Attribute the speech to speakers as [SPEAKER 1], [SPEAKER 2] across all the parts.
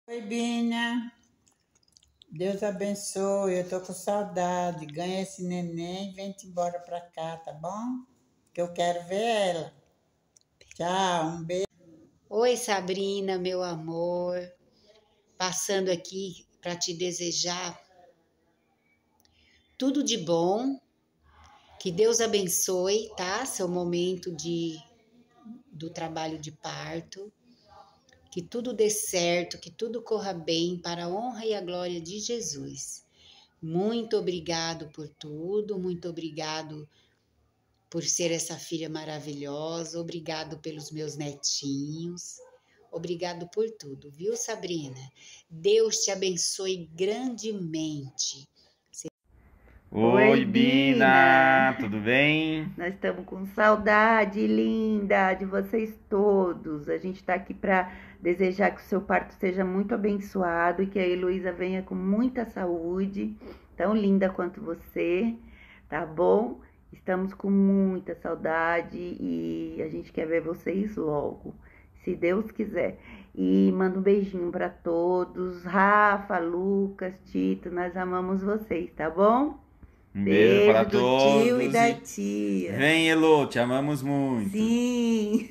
[SPEAKER 1] Oi, Bina. Deus abençoe. Eu tô com saudade. Ganha esse neném e vem-te embora pra cá, tá bom? Que eu quero ver ela. Tchau, um beijo.
[SPEAKER 2] Oi, Sabrina, meu amor. Passando aqui para te desejar tudo de bom. Que Deus abençoe, tá? Seu momento do trabalho de parto. Que tudo dê certo, que tudo corra bem para a honra e a glória de Jesus. Muito obrigado por tudo, muito obrigado por ser essa filha maravilhosa, obrigado pelos meus netinhos, obrigado por tudo, viu, Sabrina? Deus te abençoe grandemente.
[SPEAKER 3] Oi, Bina, tudo bem?
[SPEAKER 4] Nós estamos com saudade, linda, de vocês todos. A gente está aqui para desejar que o seu parto seja muito abençoado e que a Heloísa venha com muita saúde, tão linda quanto você, tá bom? Estamos com muita saudade e a gente quer ver vocês logo, se Deus quiser. E manda um beijinho para todos, Rafa, Lucas, Tito, nós amamos vocês, tá bom?
[SPEAKER 3] Um beijo para
[SPEAKER 4] do
[SPEAKER 3] todos.
[SPEAKER 4] tio e da tia.
[SPEAKER 3] Vem, Elo, te amamos muito.
[SPEAKER 4] Sim.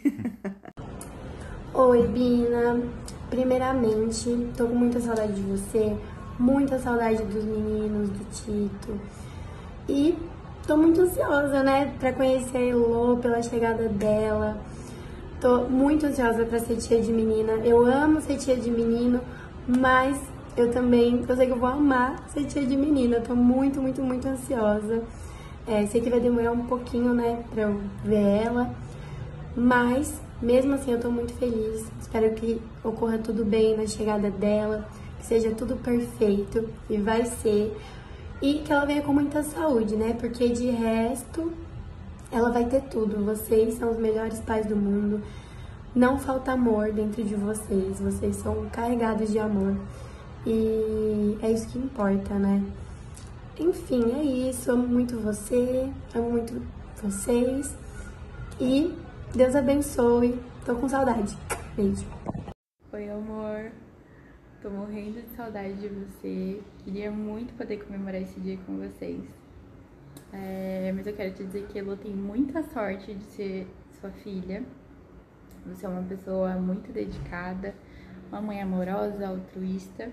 [SPEAKER 5] Oi, Bina. Primeiramente, tô com muita saudade de você, muita saudade dos meninos, do Tito. E tô muito ansiosa, né, pra conhecer a Elô, pela chegada dela. Tô muito ansiosa pra ser tia de menina. Eu amo ser tia de menino, mas eu sei que eu vou amar ser tia de menina. Eu tô muito, muito, muito ansiosa. Sei que vai demorar um pouquinho, né, pra eu ver ela. Mas, mesmo assim, eu tô muito feliz. Espero que ocorra tudo bem na chegada dela, que seja tudo perfeito, e vai ser. E que ela venha com muita saúde, né, porque de resto, ela vai ter tudo. Vocês são os melhores pais do mundo. Não falta amor dentro de vocês. Vocês são carregados de amor. E é isso que importa, né? Enfim, é isso. Amo muito você, amo muito vocês. E Deus abençoe. Tô com saudade. Beijo.
[SPEAKER 6] Oi, amor. Tô morrendo de saudade de você. Queria muito poder comemorar esse dia com vocês. Mas eu quero te dizer que a Elo tem muita sorte de ser sua filha. Você é uma pessoa muito dedicada, uma mãe amorosa, altruísta.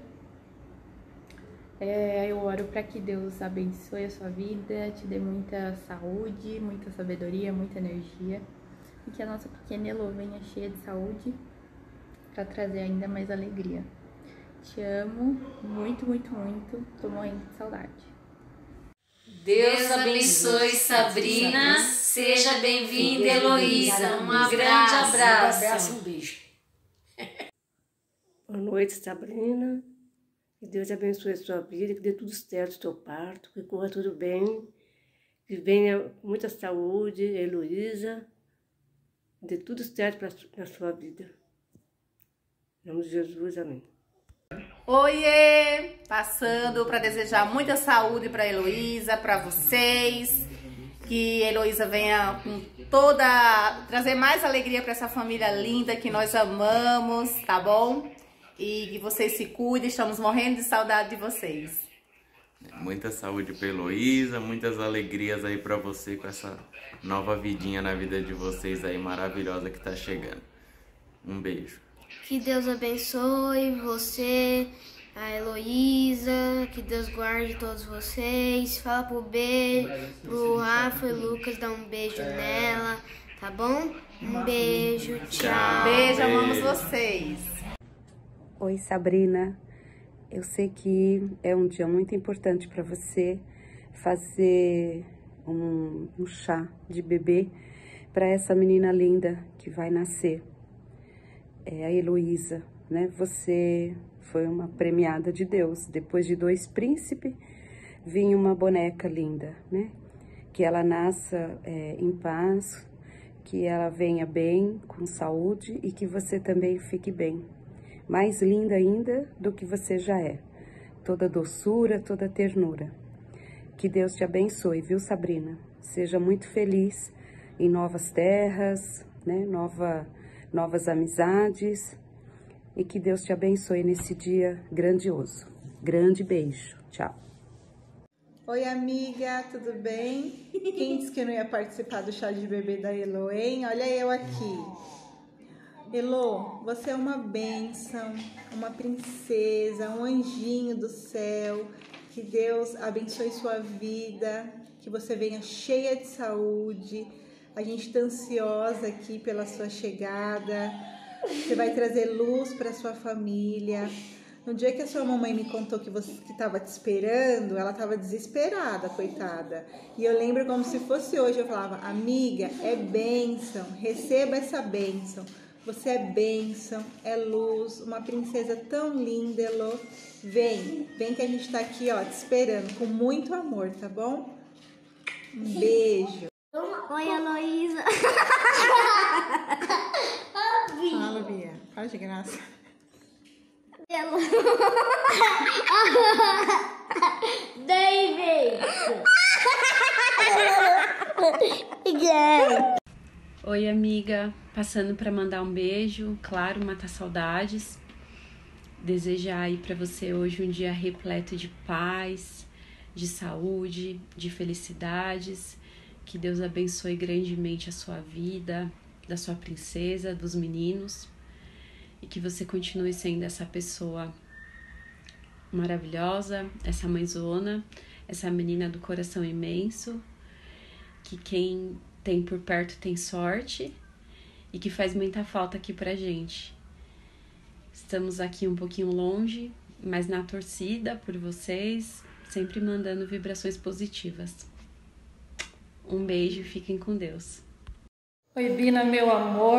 [SPEAKER 6] Eu oro para que Deus abençoe a sua vida, te dê muita saúde, muita sabedoria, muita energia. E que a nossa pequena Elo venha cheia de saúde para trazer ainda mais alegria. Te amo muito, muito, muito. Tô morrendo de saudade.
[SPEAKER 7] Deus abençoe, Sabrina. Seja bem-vinda, Heloísa. Um grande abraço.
[SPEAKER 8] Um beijo. Boa noite, Sabrina. Que Deus abençoe a sua vida, que dê tudo certo o seu parto, que corra tudo bem, que venha com muita saúde, Heloísa. Que dê tudo certo na sua vida. Em nome de Jesus, amém.
[SPEAKER 9] Oiê! Passando para desejar muita saúde para a Heloísa, para vocês. Que a Heloísa venha com trazer mais alegria para essa família linda que nós amamos, tá bom? E que vocês se cuidem, estamos morrendo de saudade de vocês.
[SPEAKER 10] Muita saúde para Heloísa, muitas alegrias aí para você com essa nova vidinha na vida de vocês aí, maravilhosa que tá chegando. Um beijo.
[SPEAKER 11] Que Deus abençoe você, a Heloísa, que Deus guarde todos vocês. Fala pro Rafa e Lucas, dá um beijo nela, tá bom? Um beijo, tchau.
[SPEAKER 9] Beijo, amamos vocês.
[SPEAKER 12] Oi, Sabrina. Eu sei que é um dia muito importante para você fazer um chá de bebê para essa menina linda que vai nascer. É a Heloísa, né? Você foi uma premiada de Deus. Depois de 2 príncipes, vinha uma boneca linda, né? Que ela nasça em paz, que ela venha bem, com saúde e que você também fique bem. Mais linda ainda do que você já é. Toda doçura, toda ternura. Que Deus te abençoe, viu, Sabrina? Seja muito feliz em novas terras, né? Novas amizades e que Deus te abençoe nesse dia grandioso. Grande beijo. Tchau.
[SPEAKER 13] Oi, amiga, tudo bem? Quem disse que eu não ia participar do chá de bebê da Elo, hein? Olha eu aqui. Elo, você é uma bênção, uma princesa, um anjinho do céu. Que Deus abençoe sua vida, que você venha cheia de saúde. A gente está ansiosa aqui pela sua chegada. Você vai trazer luz para sua família. No dia que a sua mamãe me contou que estava te esperando, ela estava desesperada, coitada. E eu lembro como se fosse hoje, eu falava, amiga, é bênção, receba essa bênção. Você é bênção, é luz, uma princesa tão linda, Elo. Vem que a gente tá aqui, ó, te esperando, com muito amor, tá bom? Um beijo.
[SPEAKER 11] Oi, Heloísa.
[SPEAKER 13] Fala, Bia. Fala de graça.
[SPEAKER 11] David.
[SPEAKER 12] Oi, amiga. Passando para mandar um beijo, claro, matar saudades. Desejar aí para você hoje um dia repleto de paz, de saúde, de felicidades. Que Deus abençoe grandemente a sua vida, da sua princesa, dos meninos. E que você continue sendo essa pessoa maravilhosa, essa mãezona, essa menina do coração imenso, que quem tem por perto tem sorte e que faz muita falta aqui pra gente. Estamos aqui um pouquinho longe, mas na torcida por vocês, sempre mandando vibrações positivas. Um beijo e fiquem com Deus.
[SPEAKER 14] Oi, Bina, meu amor.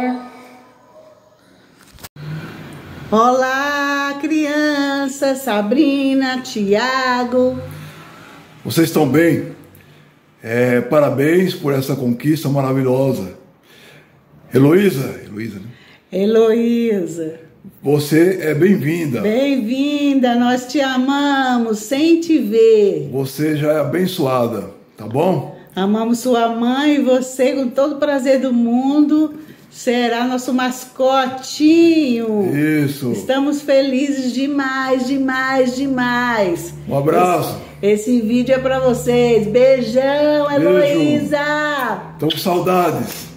[SPEAKER 1] Olá, crianças, Sabrina, Tiago.
[SPEAKER 15] Vocês estão bem? Parabéns por essa conquista maravilhosa. Heloísa, né?
[SPEAKER 1] Heloísa.
[SPEAKER 15] Você é bem-vinda.
[SPEAKER 1] Bem-vinda, nós te amamos, sem te ver.
[SPEAKER 15] Você já é abençoada, tá bom?
[SPEAKER 1] Amamos sua mãe e você com todo o prazer do mundo. Será nosso mascotinho.
[SPEAKER 15] Isso.
[SPEAKER 1] Estamos felizes demais, demais, demais.
[SPEAKER 15] Um abraço.
[SPEAKER 1] Esse vídeo é pra vocês. Beijão, Heloísa.
[SPEAKER 15] Tô com saudades.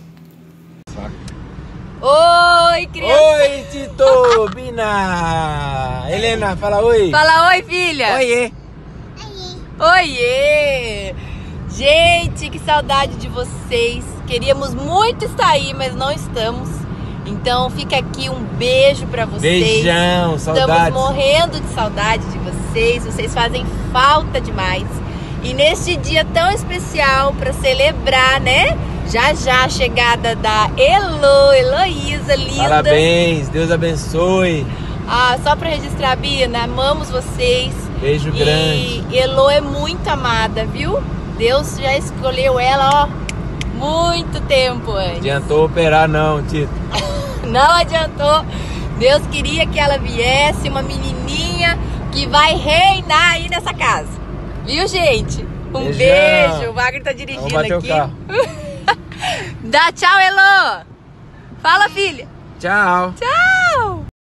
[SPEAKER 16] Oi, criança.
[SPEAKER 17] Oi, Tito, Bina. Helena, fala oi.
[SPEAKER 16] Fala oi, filha.
[SPEAKER 17] Oiê.
[SPEAKER 16] Oiê. Gente, que saudade de vocês. Queríamos muito estar aí, mas não estamos. Então fica aqui um beijo pra vocês.
[SPEAKER 17] Beijão, saudades.
[SPEAKER 16] Estamos morrendo de saudade de vocês. Vocês fazem falta demais. E neste dia tão especial para celebrar, né? Já a chegada da Heloísa, linda.
[SPEAKER 17] Parabéns, Deus abençoe.
[SPEAKER 16] Só para registrar, Bina, amamos vocês.
[SPEAKER 17] Beijo grande.
[SPEAKER 16] E Elo é muito amada, viu? Deus já escolheu ela, ó, muito tempo antes.
[SPEAKER 17] Adiantou operar não, Tito.
[SPEAKER 16] Não adiantou. Deus queria que ela viesse, uma menininha que vai reinar aí nessa casa. Viu, gente? Um
[SPEAKER 17] Beijão.
[SPEAKER 16] beijo. O Wagner tá dirigindo
[SPEAKER 17] Vamos bater
[SPEAKER 16] aqui.
[SPEAKER 17] O carro.
[SPEAKER 16] Dá tchau, Elo. Fala, filha.
[SPEAKER 17] Tchau.
[SPEAKER 16] Tchau.